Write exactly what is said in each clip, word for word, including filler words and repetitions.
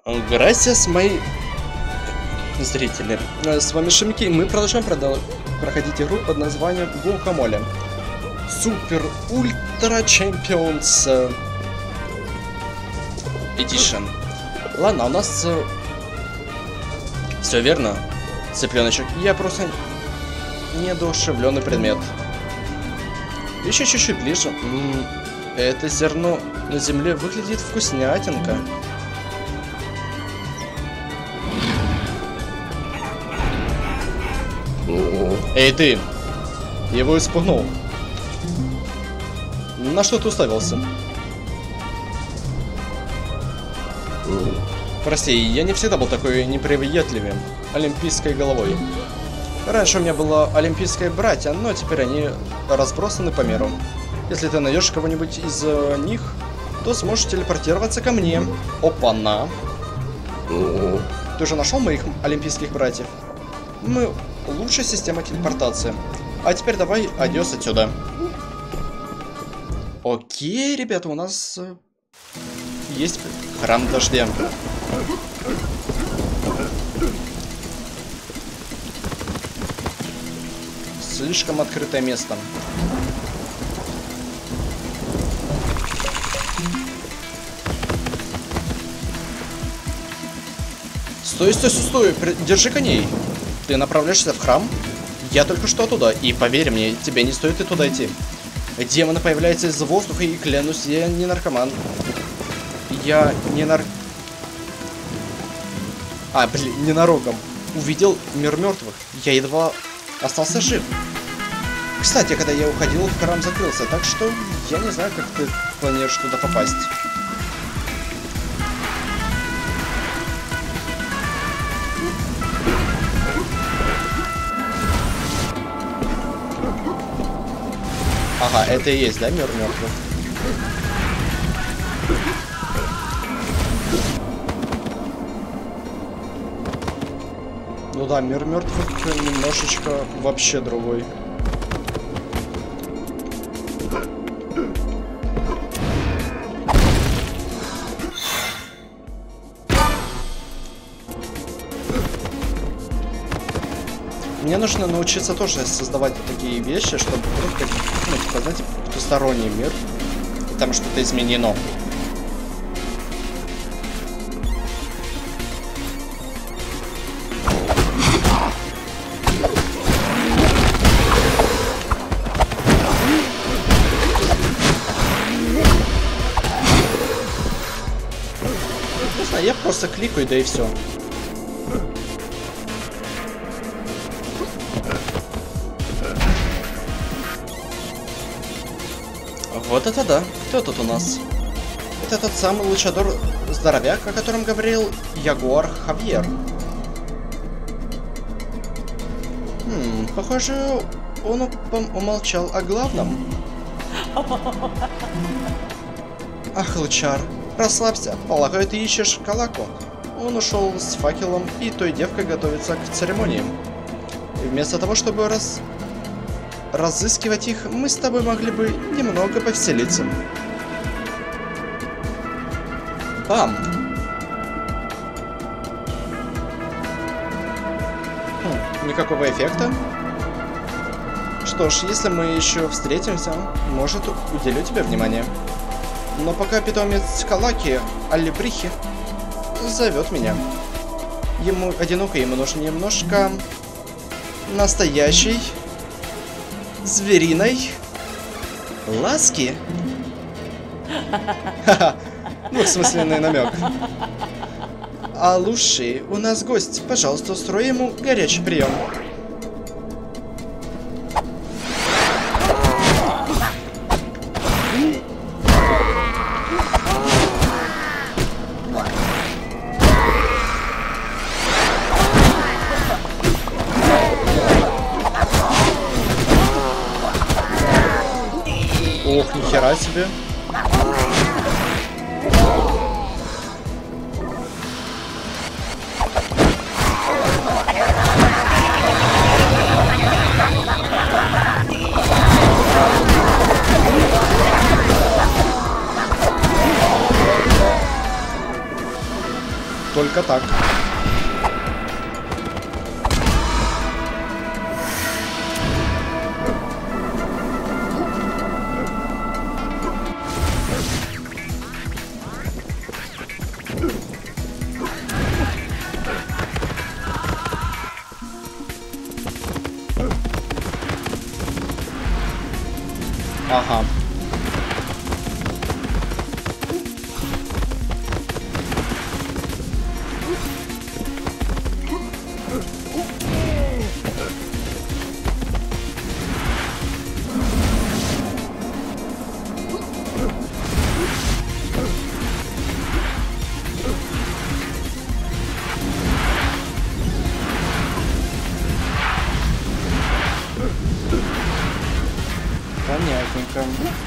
Грасиас, мои зрители. С вами Шимки, и мы продолжаем продал... проходить игру под названием Гуакамоле. Супер Ультра Чемпионс Эдишн. Ладно, у нас э... все верно, цыпленочек. Я просто неодушевленный предмет. Еще чуть-чуть ближе. М-м, это зерно на земле выглядит вкуснятинка. Эй, ты! Его испугнул. На что ты уставился? Прости, я не всегда был такой неприветливым олимпийской головой. Раньше у меня было олимпийское братья, но теперь они разбросаны по миру. Если ты найдешь кого-нибудь из э, них, то сможешь телепортироваться ко мне. Опа-на! Ты уже нашел моих олимпийских братьев? Мы лучшая система телепортации. А теперь давай адьос отсюда. Окей, ребята, у нас э, есть храм дождя. Слишком открытое место. Стой, стой, стой, стой, держи коней. Ты направляешься в храм? Я только что туда, и поверь мне, тебе не стоит и туда идти. Демоны появляются из воздуха, и клянусь, я не наркоман. Я не нар... А, блин, ненароком. Увидел мир мертвых. Я едва остался жив. Кстати, когда я уходил, храм закрылся, так что я не знаю, как ты планируешь туда попасть. Ага, это и есть, да, мир мертвых? Ну да, мир мертвых немножечко вообще другой. Мне нужно научиться тоже создавать такие вещи, чтобы вдруг, ну, типа, знаете, потусторонний мир, там что-то изменено. Не знаю, я просто кликаю, да и все. Вот это да. Кто тут у нас? Это тот самый лучадор здоровяк, о котором говорил Ягуар Хавьер. Хм, похоже, он умолчал о главном. Ах, лучар, расслабься. Полагаю, ты ищешь Калаку. Он ушел с факелом, и той девкой готовится к церемонии. И вместо того, чтобы раз... разыскивать их, мы с тобой могли бы немного повеселиться. Бам! Хм, никакого эффекта. Что ж, если мы еще встретимся, может, уделю тебе внимание. Но пока питомец Калаки, Алибрихи, зовет меня. Ему одиноко, ему нужно немножко настоящий звериной ласки. Ха-ха. Ну, в смысле, намек. А Луши, у нас гость. Пожалуйста, устрой ему горячий прием. Ох, нихера себе. только так. Ага. Понятненько.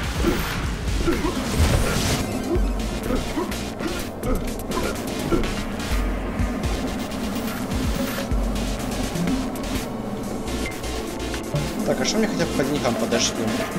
Так, а что мне хотя бы по деньгам подошли?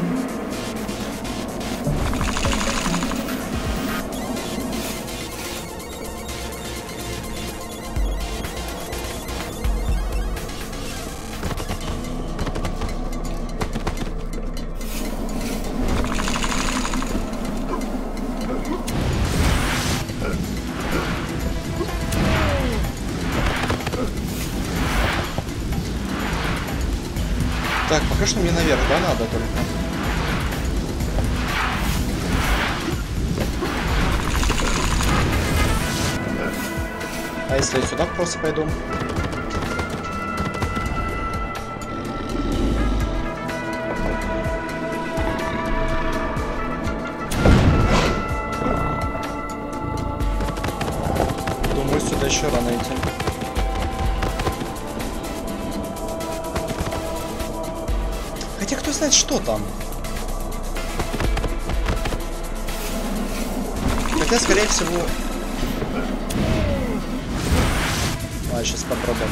Так, пока что мне наверх, да, надо только. А если я сюда просто пойду? Думаю, сюда еще рано идти. Хотя кто знает, что там. Хотя, скорее всего... А, сейчас попробуем.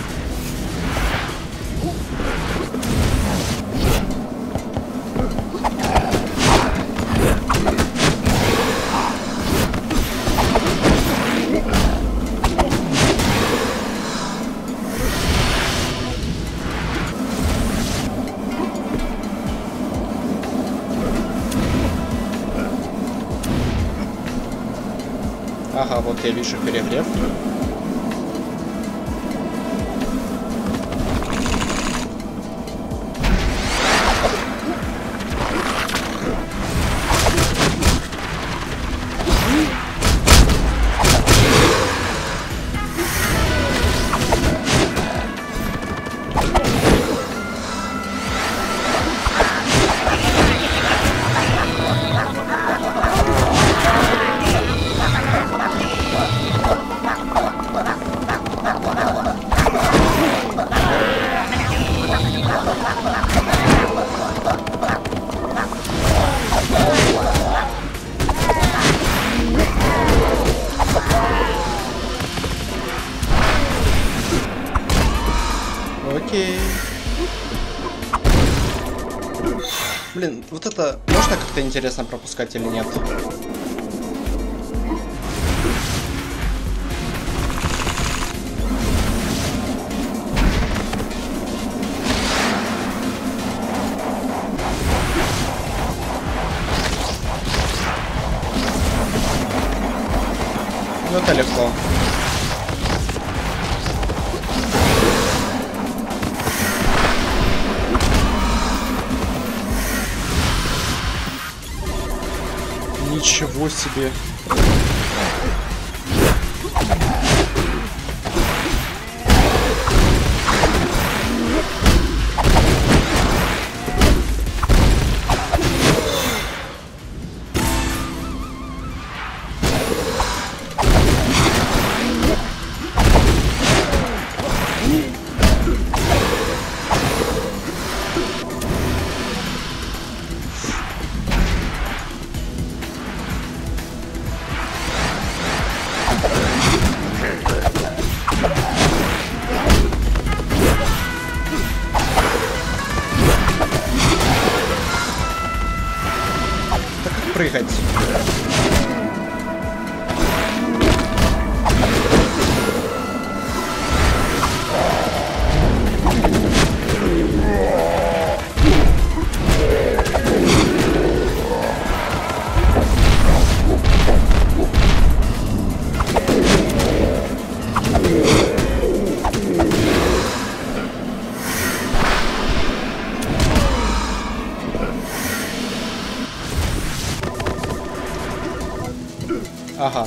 Ага, вот я вижу перегрев. Окей. Блин, вот это можно как-то интересно пропускать или нет? Ну это легко. Ничего себе. Прыгать. Ага.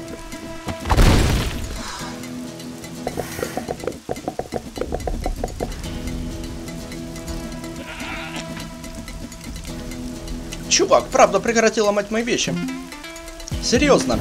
Чувак, правда, прекрати ломать мои вещи. Серьезно.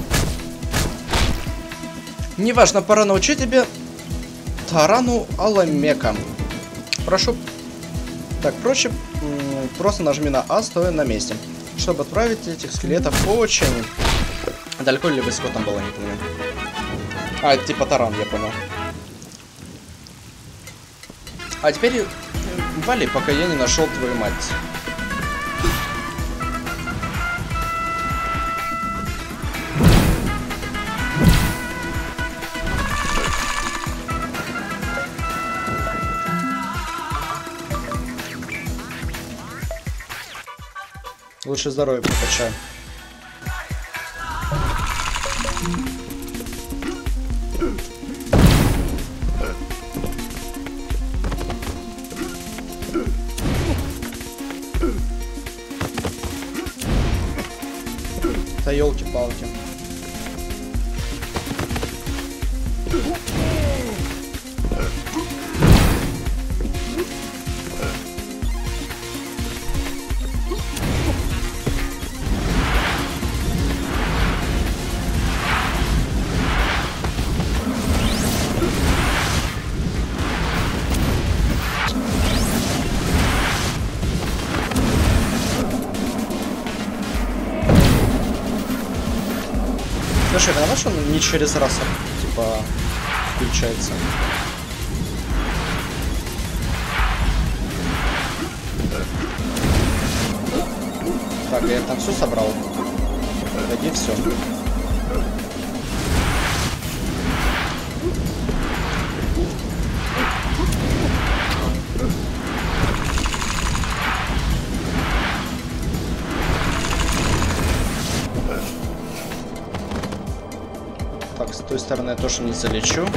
Неважно, пора научить тебе тарану Аламека. Прошу. Так, проще. Просто нажми на А, стоя на месте. Чтобы отправить этих скелетов очень... Далеко или высоко там было, не помню. А, это типа таран, я понял. А теперь вали, пока я не нашел твою мать. Лучше здоровье прокачаю. Да елки-палки. Слушай, виноват, что он не через раз, типа, включается. Так, я там все собрал. Пойди все. Так, с той стороны я тоже не залечу.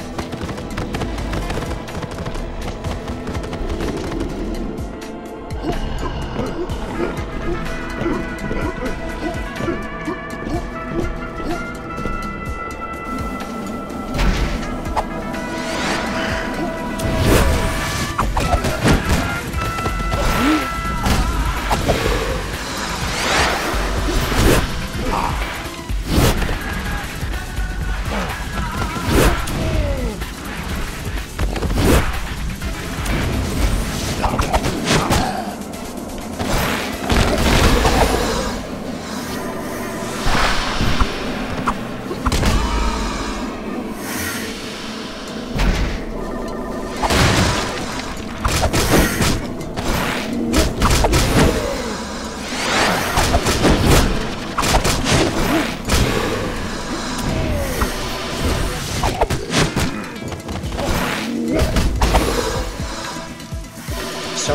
Все.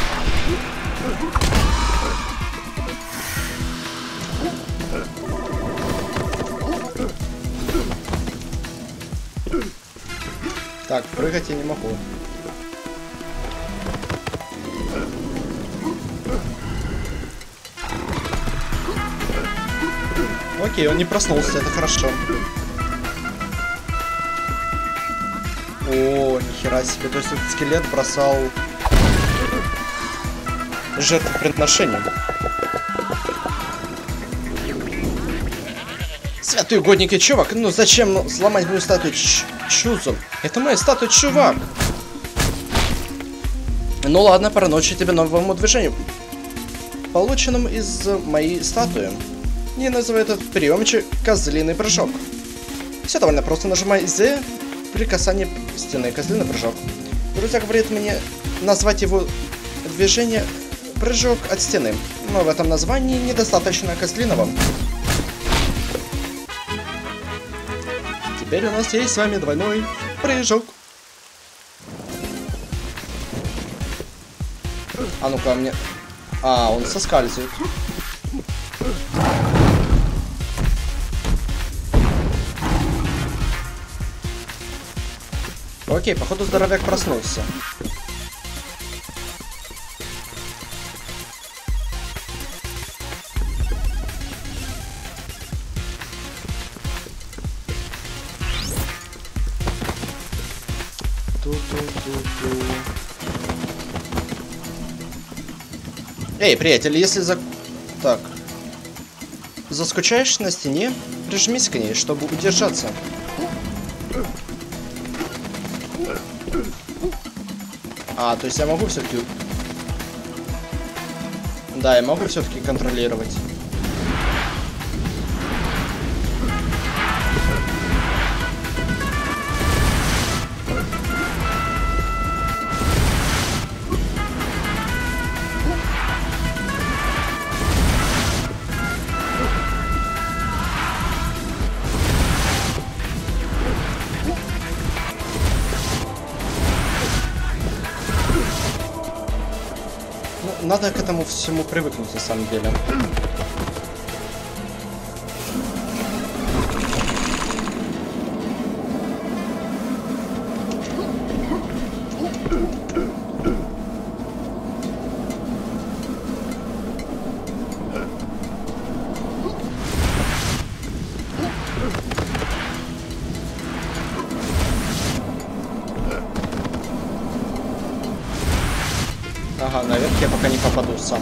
Так, прыгать я не могу. Окей, он не проснулся, это хорошо. О, нихера себе, то есть этот скелет бросал жертвоприношение. Святые угодники, чувак, ну зачем сломать мою статую Чузу? Это моя статуя, чувак. Ну ладно, пора научить тебя новому движению, полученному из моей статуи. Я называю этот приемчик козлиный прыжок. Все довольно просто, нажимай Z при касании стены, козлиный прыжок. Друзья говорят мне назвать его движение прыжок от стены, но в этом названии недостаточно козлиного. Теперь у нас есть с вами двойной прыжок. А ну-ка мне... А, он соскальзывает. Окей, походу здоровяк проснулся. Эй, приятель, если за... Так. Заскучаешь на стене, прижмись к ней, чтобы удержаться. А, то есть я могу все-таки... Да, я могу все-таки контролировать. Надо к этому всему привыкнуть, на самом деле. Ага, наверх я пока не попаду сам.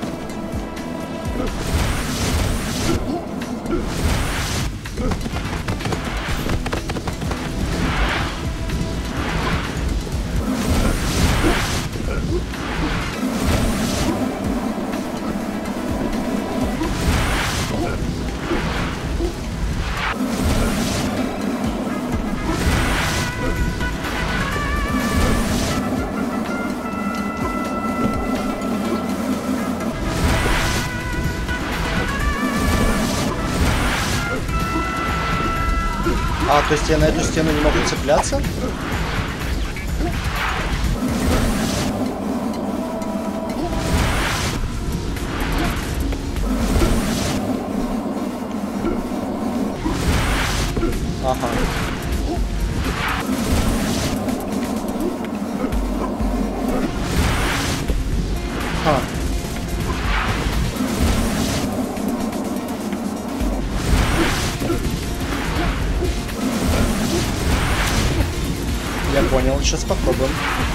А, то есть я на эту стену не могу цепляться? Ага. Ха. Я понял, сейчас попробуем.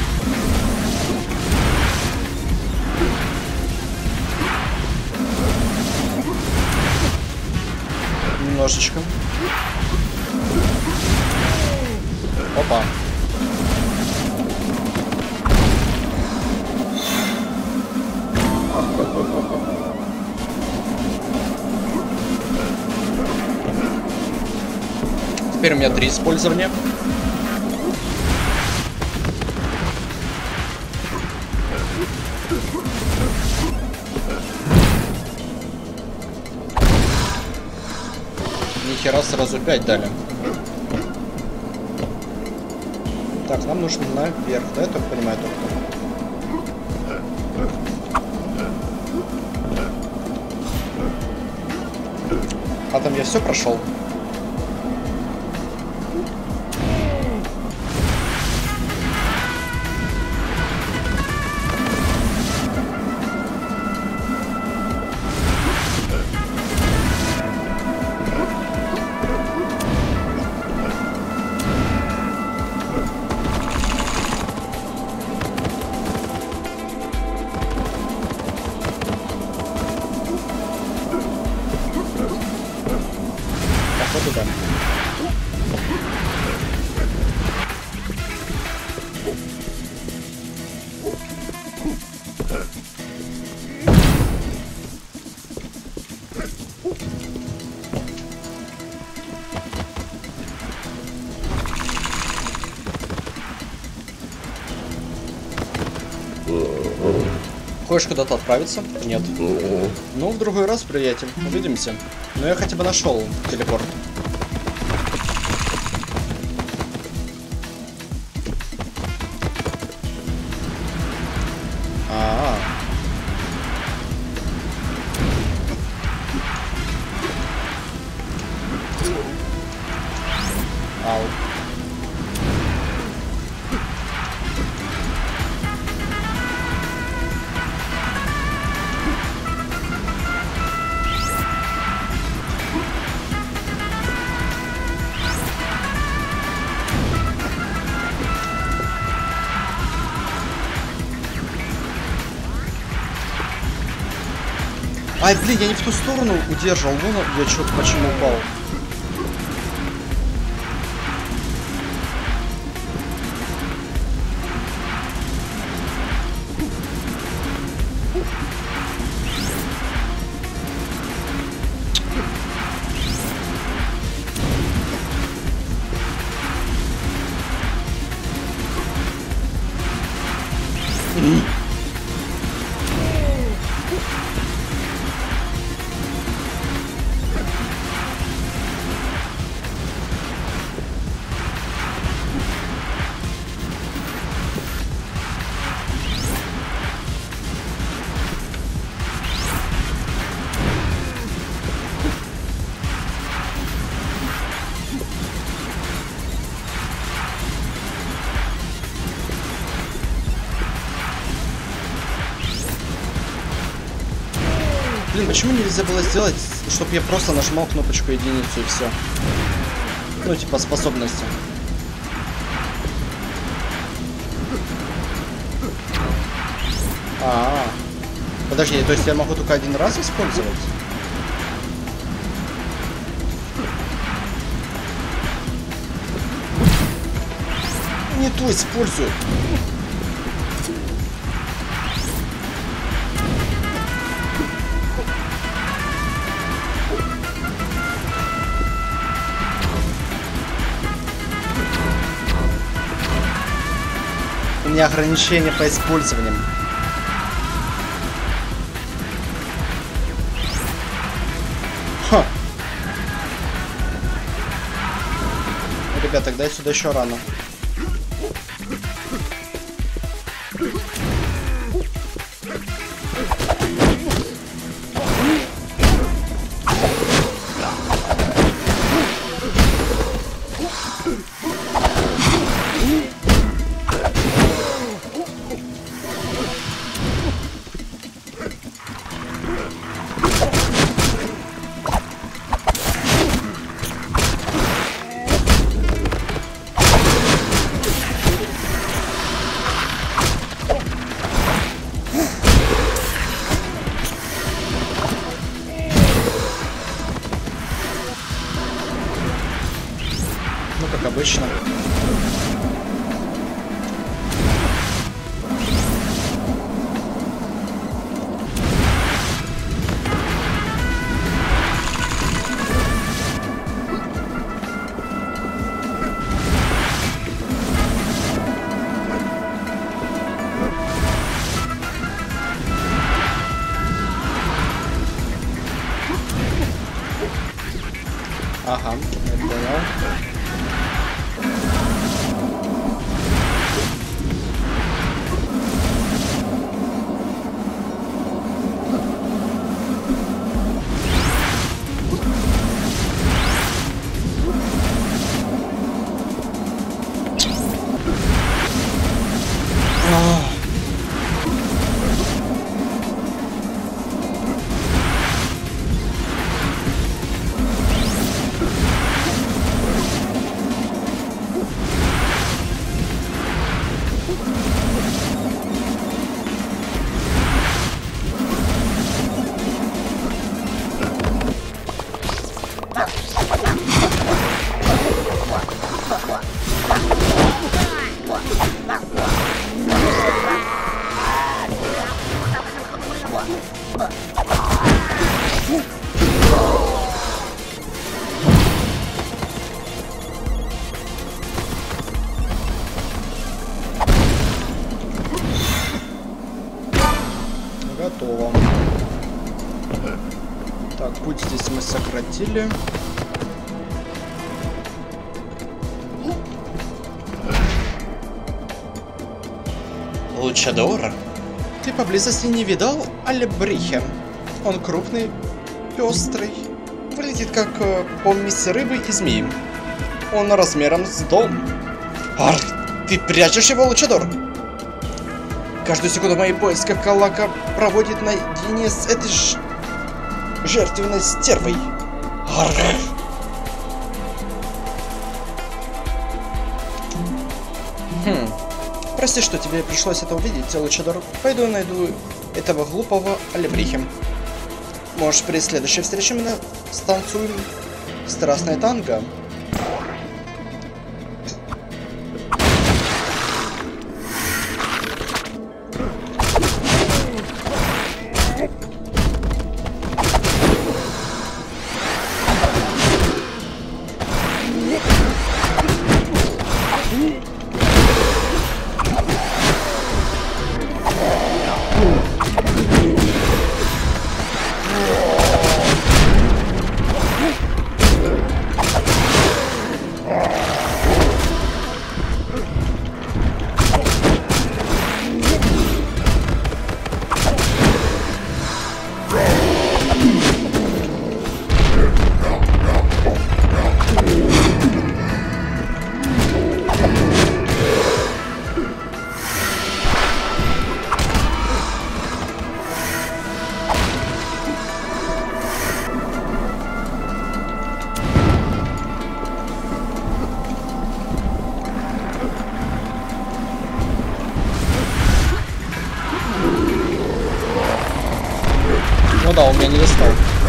Немножечко. Опа. Теперь у меня три использования. Нихера, сразу пять дали. Так, нам нужно наверх, да, я только понимаю только. А там я все прошел. Туда. Хочешь куда-то отправиться? Нет. Ну, в другой раз, приятель. Увидимся. Но я хотя бы нашел телепорт. А-а-а. Ау. Ай, блин, я не в ту сторону удерживал. Вон я что-то почему упал. Блин, почему нельзя было сделать, чтобы я просто нажимал кнопочку единицу и все? Ну, типа способности. А, -а, а. Подожди, то есть я могу только один раз использовать? Не то использую. У меня ограничения по использованию. Ха. Ребят, тогда я сюда еще рано. Как обычно. Ага, я понял. Готово. Так, путь здесь мы сократили. Лучадор? Ты поблизости не видал Алебриха? Он крупный, пестрый, выглядит как э, помесь рыбы и змеи. Он размером с дом. Арх, ты прячешь его, Лучадор? Каждую секунду моей поиска Калака проводит наедине с этой ж... жертвенной стервой. Арх. Хм. Прости, что тебе пришлось это увидеть, Лучадор. Пойду найду этого глупого Алебрихи. Может, при следующей встрече мы станцуем страстное танго? Ну да, он меня не достал.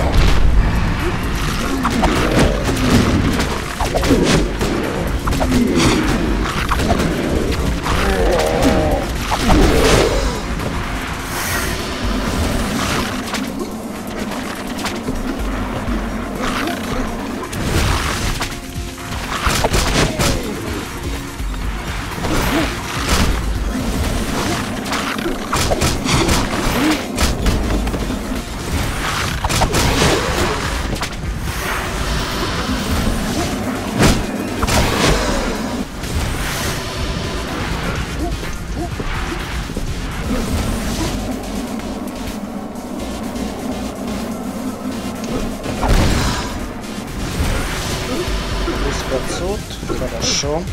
пятьсот, хорошо.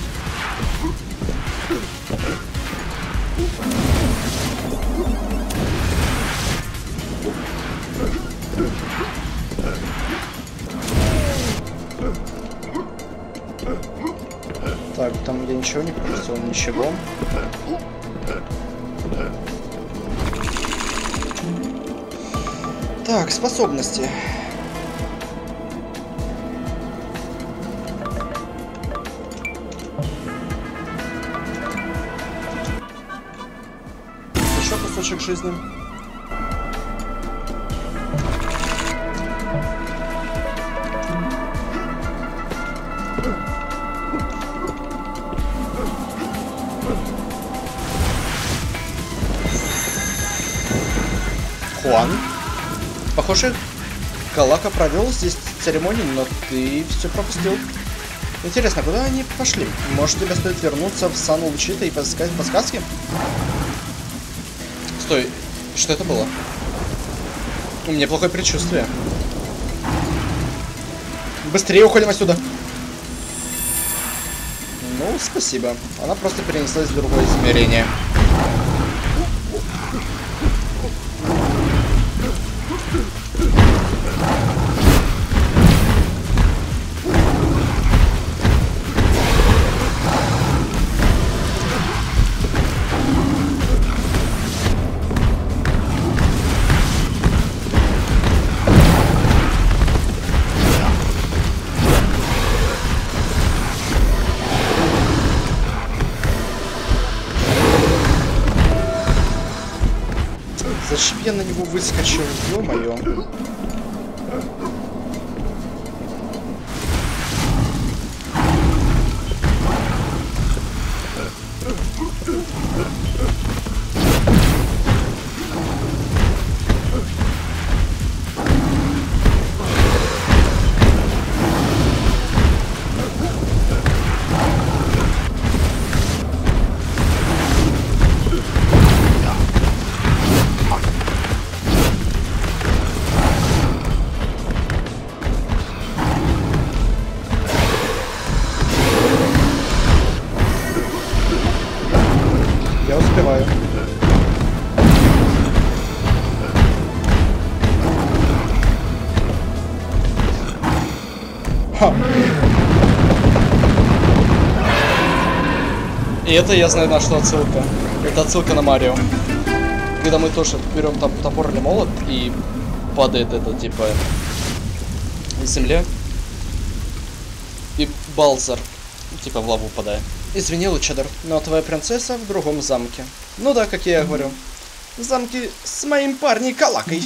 Так, там я ничего не пропустил, ничего. Так, способности. Еще кусочек жизни. Хуан. Похоже, Калака провел здесь церемонию, но ты все пропустил. Интересно, куда они пошли? Может, тебе стоит вернуться в Сан Лучита и поискать подсказки? Стой, что это было? У меня плохое предчувствие. Быстрее уходим отсюда. Ну, спасибо. Она просто перенеслась в другое измерение. Зачем я на него выскочил? Ё-моё. Я успеваю. Ха. И это я знаю, на что отсылка. Это отсылка на Марио. Когда мы тоже берем там топор или молот и падает это, типа, из земли. И Балзар, типа, в лаву упадает. Извини, Лучадор, но твоя принцесса в другом замке. Ну да, как я говорю. В замке с моим парнем Калакой.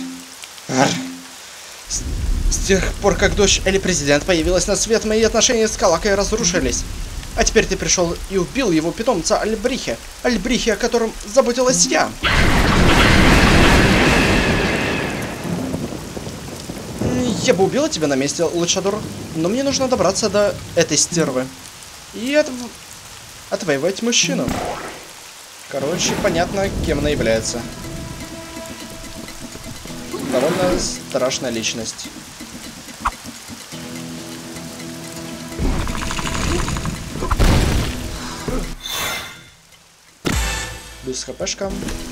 С, с тех пор, как дочь или президент появилась на свет, мои отношения с Калакой разрушились. А теперь ты пришел и убил его питомца Альбрихе. Альбрихе, о котором заботилась я. Я бы убила тебя на месте, Лучадор, но мне нужно добраться до этой стервы. И от... отвоевать мужчину. Короче, понятно, кем она является. Довольно страшная личность. Без хпшка.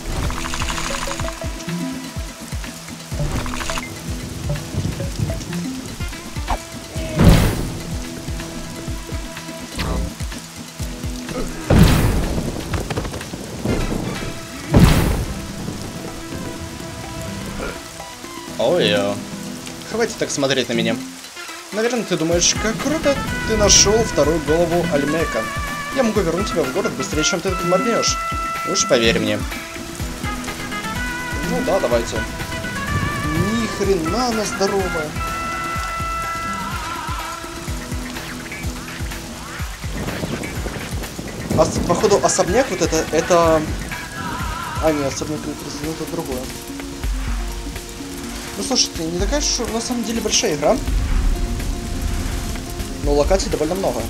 Ой, хватит так смотреть на меня. Наверное, ты думаешь, как круто ты нашел вторую голову Альмека. Я могу вернуть тебя в город быстрее, чем ты моргнешь. Уж поверь мне. Ну да, давайте. Ни хрена она здоровая. Ос походу, особняк вот это, это... А, нет, особняк это другое. Ну, слушайте, не такая уж на самом деле большая игра. Но локаций довольно много.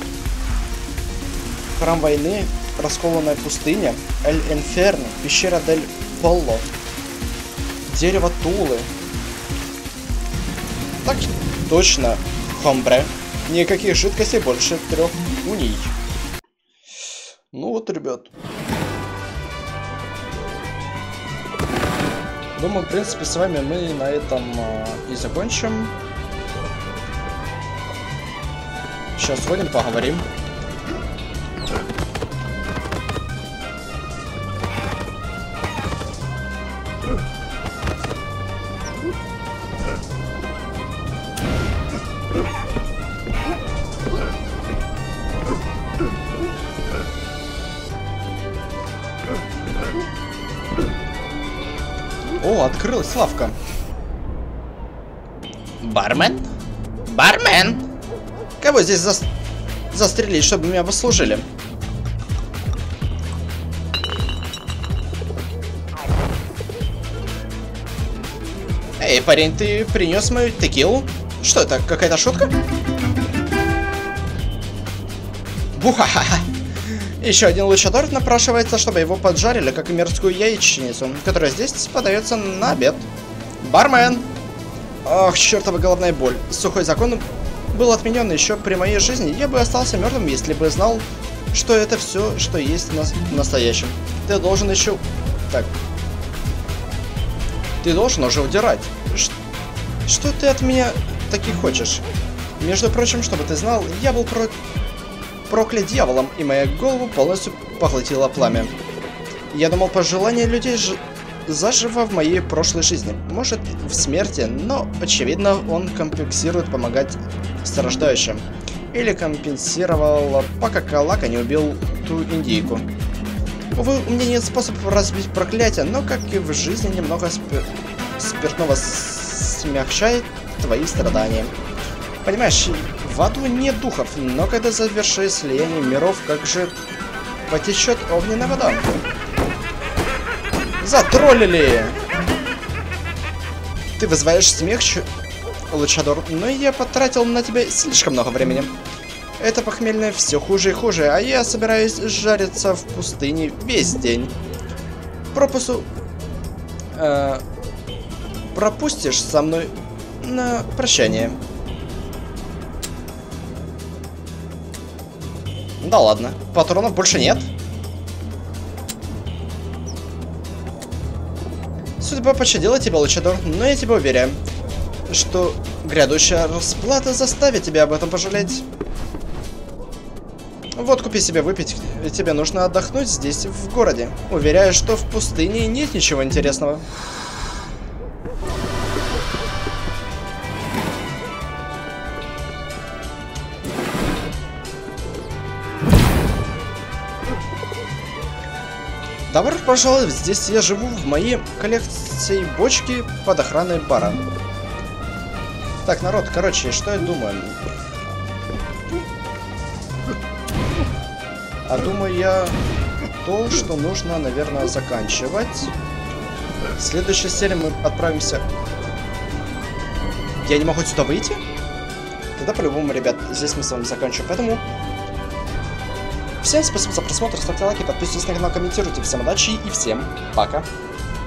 Храм войны, расколанная пустыня, Эль-Инферно, пещера Дель Полло, дерево Тулы. Так точно, Хомбре. Никаких жидкостей больше трех уний. Ну вот, ребят. Думаю, в принципе, с вами мы на этом э, и закончим. Сейчас сходим, поговорим. О, открылась лавка. Бармен? Бармен! Кого здесь за... застрелить, чтобы меня послужили? Эй, парень, ты принес мою текилу? Что это, какая-то шутка? Бухаха! Еще один лучадор напрашивается, чтобы его поджарили, как мерзкую яичницу, которая здесь подается на обед. Бармен! Ох, чертова головная боль. Сухой закон был отменен еще при моей жизни. Я бы остался мертвым, если бы знал, что это все, что есть на настоящем. Ты должен еще... Так. Ты должен уже удирать. Ш... Что ты от меня таки хочешь? Между прочим, чтобы ты знал, я был про... проклят дьяволом, и моя голову полностью поглотило пламя. Я думал, пожелания людей ж... заживо в моей прошлой жизни. Может, в смерти, но, очевидно, он компенсирует помогать страждающим. Или компенсировал, пока Калака не убил ту индейку. Увы, у меня нет способа разбить проклятие, но, как и в жизни, немного спи... спиртного смягчает твои страдания. Понимаешь, в аду нет духов, но когда завершит слияние миров, как же потечет огненная вода? Затроллили! Ты вызываешь смех, Лучадор, но я потратил на тебя слишком много времени. Это похмельное все хуже и хуже, а я собираюсь жариться в пустыне весь день. Пропусу... Э, пропустишь со мной на прощание. Да ладно, патронов больше нет. Судьба пощадила тебя, Лучадор, но я тебя уверяю, что грядущая расплата заставит тебя об этом пожалеть. Вот, купи себе выпить, тебе нужно отдохнуть здесь, в городе. Уверяю, что в пустыне нет ничего интересного. пожалуйста, здесь я живу в моей коллекции бочки под охраной бара. Так, народ, короче, что я думаю? А думаю я то, что нужно, наверное, заканчивать. В следующей серии мы отправимся... Я не могу сюда выйти? Тогда по-любому, ребят, здесь мы с вами заканчиваем. Поэтому... Всем спасибо за просмотр, ставьте лайки, подписывайтесь на канал, комментируйте. Всем удачи и всем пока.